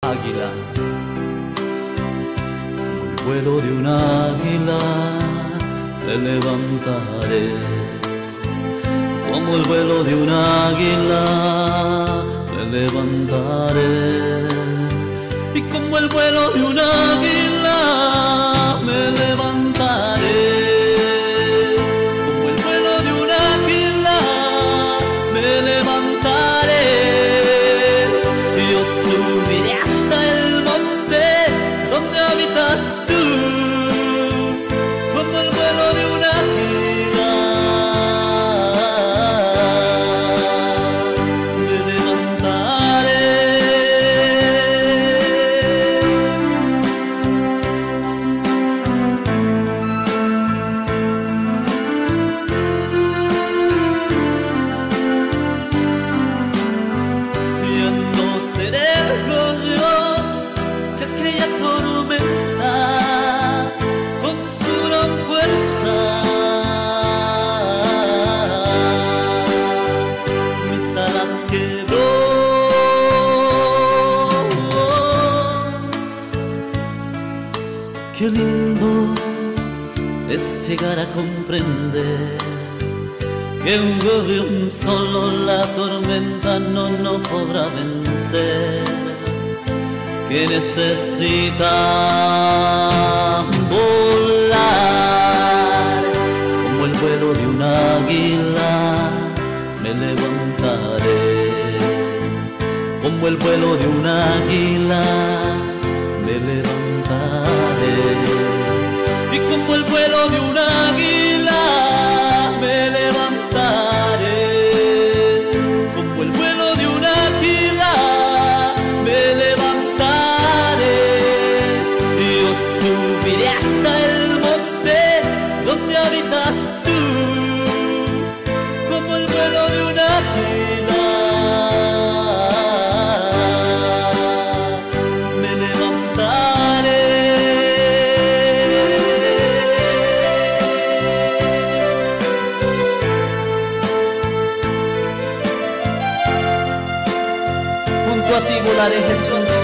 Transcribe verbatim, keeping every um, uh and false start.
águila, como el vuelo de un águila, te levantaré. Como el vuelo de un águila, te levantaré. Y como el vuelo de un águila, me levantaré. Como el vuelo de un águila, me levantaré. Y yo subiré hasta el monte donde habitas tú. Como el vuelo de un águila, me levantaré. Ya no seré el gorrión de aquella tormenta con su gran fuerza. Mis alas quebró. Qué lindo es llegar a comprender que un gorrión solo la tormenta no, no podrá vencer, que necesita volar. Como el vuelo de un águila, me levantaré. Como el vuelo de un águila, me levantaré. Y como el vuelo de un águila, me levantaré. Como el vuelo de un águila, me levantaré. Y yo subiré hasta el monte donde habitas tú. Como el vuelo de un águila, me levantaré. Junto a ti volaré, Jesús.